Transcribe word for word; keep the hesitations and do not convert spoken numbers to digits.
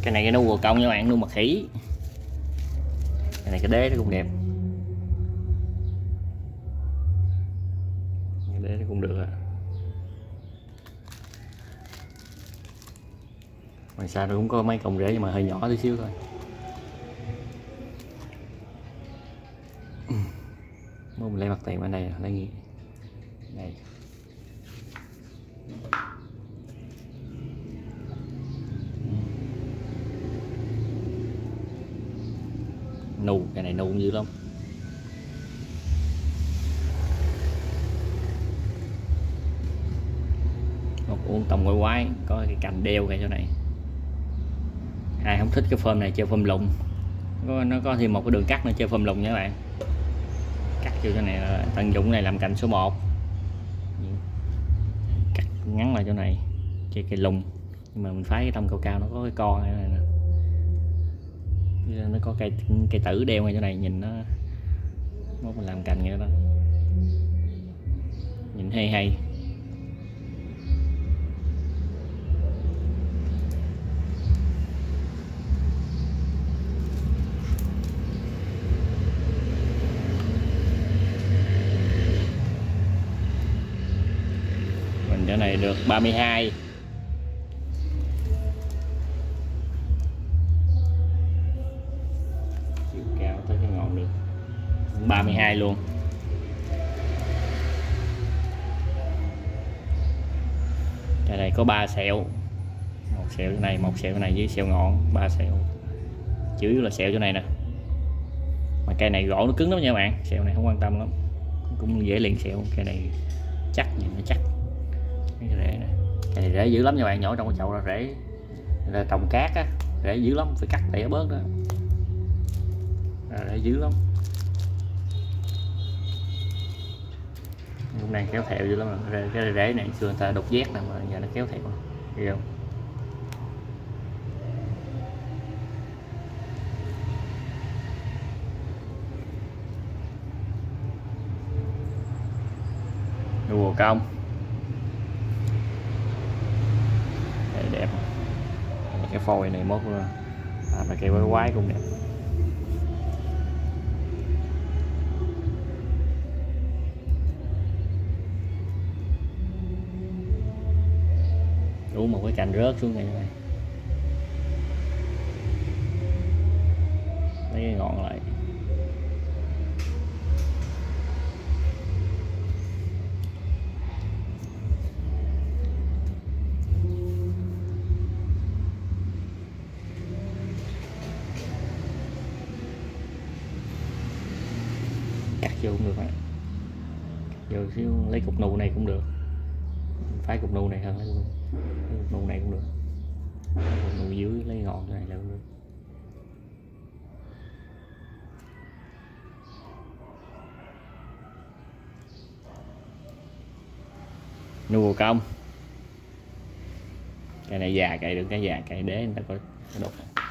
Cái này cái nu bồ công nha bạn, nu mật khỉ. Cái này cái đế nó cũng đẹp, cái đế nó cũng được à. Ngoài xa nó cũng có mấy cọng rễ nhưng mà hơi nhỏ tí xíu thôi. Mình lấy mặt tiền ở đây, lấy gì đây. Nu cái này nu cũng dữ lắm. Một uống tông quay quái, có cái cành đeo cái chỗ này. Ai không thích cái phơm này chơi phơm lùng, nó, nó có thêm một cái đường cắt nữa chơi phơm lùng nha các bạn. Cắt vô chỗ này, tận dụng này làm cành số một, cắt ngắn lại chỗ này chơi cây lùng, nhưng mà mình phái cái tông cao cao nó có cái con này nè, nó có cây cây tử đeo ngay chỗ này, nhìn nó nó mình làm cành vậy đó, nhìn hay hay. Mình chỗ này được ba mươi hai. Chiều cao tới cái ngọn được ba mươi hai luôn. Cái này có ba sẹo, một sẹo chỗ này, một sẹo chỗ này với sẹo ngọn, ba sẹo. Chủ yếu là sẹo chỗ này nè. Mà cây này gỗ nó cứng lắm nha bạn, sẹo này không quan tâm lắm, cũng dễ liền sẹo. Cây này chắc, nhìn nó chắc. Cái rễ này, cây này rễ dữ lắm nha bạn, nhỏ trong cái chậu là rễ là trồng cát á, rễ dữ lắm, phải cắt tỉa bớt đó, rễ dữ lắm. Hôm nay kéo thẹo dữ lắm rồi. Cái rễ này xưa người ta đục vét nè mà giờ nó kéo thẹo, thấy không? Đùa công đây đẹp. Cái phôi này mốt à, mà cây quái quái cũng đẹp. Đủ một cái cành rớt xuống này, này. Lấy cái ngọn lại. Cắt vô cũng được, vô xíu lấy cục nụ này cũng được, phái cục nụ này hơn, lấy cục nụ này cũng được, cục nụ dưới lấy ngọn này là cũng được. Nu bồ công, cái này già cày được, cái già cày đế người ta có đục.